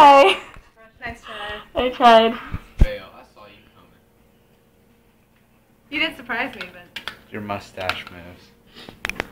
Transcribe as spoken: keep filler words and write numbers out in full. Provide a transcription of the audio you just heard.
try. Nice try. I tried. Fail. I saw you coming. You didn't surprise me, but... Your mustache moves.